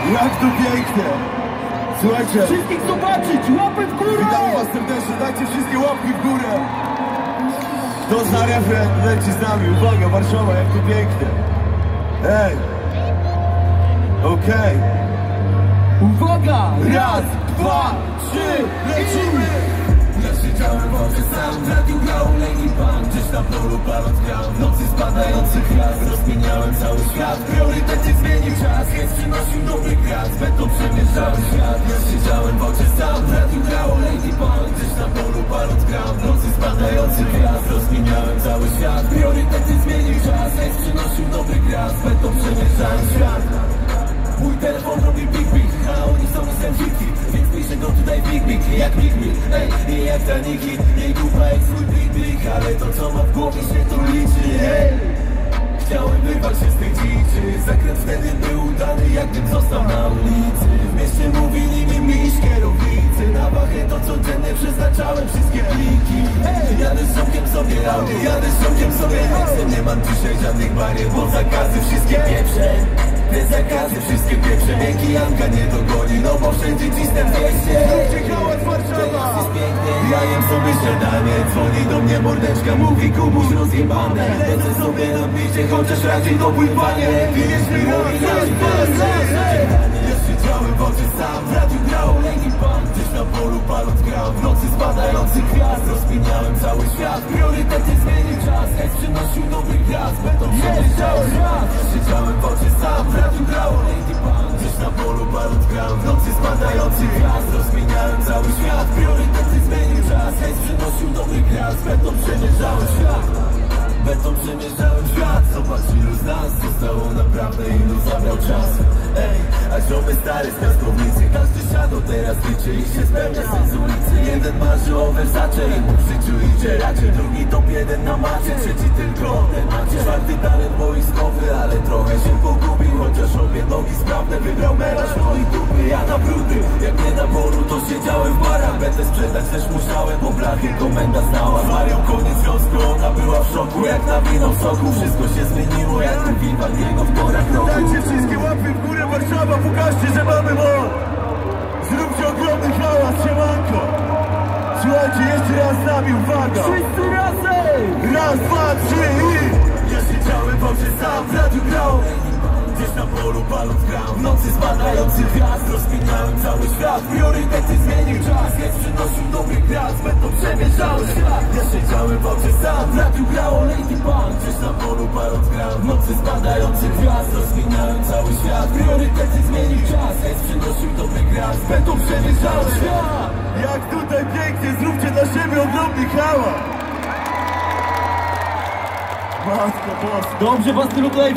Jak to pięknie! Słuchajcie, wszystkich zobaczyć, łapy w górę! witamy was serdecznie, dajcie wszystkie łapki w górę. To zna refren, leci z nami, uwaga, Warszawa, jak to pięknie. Ej, okej. Uwaga! Raz, dwa, trzy, lecimy! Ja siedziałem w oczy sam, w radiu grał Lady Pan. Gdzieś na polu paląc grał, w nocy spadający gwiazd. Rozmieniałem cały świat, priorytety zmienił czas. Hejs przynosił dobry gwiazd, będą przemierzały świat. Ja siedziałem w oczy sam, w radiu grał Lady Pan. Gdzieś na polu paląc grał, w nocy spadający gwiazd. Rozmieniałem cały świat, priorytety zmienił czas. Hejs przynosił dobry gwiazd, będą przemierzały świat. Mój telefon robi big, a oni są sensitivity. Więc piszę go tutaj big, jak big, ej, i jak ta Niki. Jej dupa jest swój big, ale to co ma w głowie się tu liczy, ej. Chciałem wyrwać się z tej dziczy. Zakręt wtedy był udany, jakbym został na ulicy. W mieście mówili mi miś kierownicy. Na wachę to codziennie przeznaczałem wszystkie pliki. Jadę z ziomkiem sobie Audi, jadę z ziomkiem sobie Nexem. Nie mam dzisiaj żadnych barier, bo zakazy wszystkie pieprze. Te zakazy wszystkie pieprze, wielki Janka nie dogoni. No bo wszędzie cisnę 200. Hałas Warszawa! Ja jem sobie śniadanie, dzwoni do mnie mordeczka, mówi Kubuś rozjebane. Lecę sobie na bicie, chociaż raczej to pływanie. Wiesz mi mówi ja siedziałem w oczy sam, w radiu grał Lady Pan. Gdzieś na polu paląc grał, w nocy spadający gwiazd. Rozmieniałem cały świat, priorytety zmienił czas. Hejs przynosił dobry gwiazd, będą przejeżdżały świat. Ja siedziałem w oczy sam, w radiu grał Lady Pan. Gdzieś na polu paląc grał, w nocy spadający gwiazd. Rozmieniałem cały świat, priorytety zmienił czas. Hejs przynosił dobry gwiazd, będą przemierzały świat. Będą przemierzałem świat. Zobacz ilu z nas zostało naprawdę, ilu zabrał czas. Ej, a ziomy stary z piaskownicy. Każdy shadow teraz liczy i się spełnia sens ulicy. Jeden marzy o Versace i mu w życiu idzie raczej. Drugi top jeden na macie, trzeci tylko o temacie. Czwarty talent boiskowy, ale trochę się pogubił. Chociaż obie nogi sprawne, wybrał melarz moi dupy. Ja na brudy, jak nie na polu to siedziałem w barach. Będę sprzedać też musiałem, bo blachy komenda znała. Z Marią koniec związku, ona była w szoku jak na wino w soku. Wszystko się zmieniło jak ten Vivaldiego w porach roku. Dajcie wszystkie łapy w górę, Warszawa, pokażcie, że mamy moc! Zróbcie ogromny hałas, siemanko! Słuchajcie, jeszcze raz z nami, uwaga! Wszyscy razem! Raz, dwa, trzy i... Ja siedziałem w oczy sam, w radiu grał gdzieś na polu paląc grał, w nocy spadający gwiazd. Rozmieniałem cały świat, priorytety zmienił czas. Hejs przynosił dobry gwiazd, będą przemierzały świat. Ja siedziałem w oczy sam, w radiu grało Lady Pan. Gdzieś na polu paląc grał, w nocy spadający gwiazd. Rozmieniałem cały świat, priorytety zmienił czas. Hejs przynosił dobry gwiazd, będą przemierzały świat. Jak tutaj pięknie, zróbcie dla siebie ogromny hałas! Matko boska! Dobrze was tylu tutaj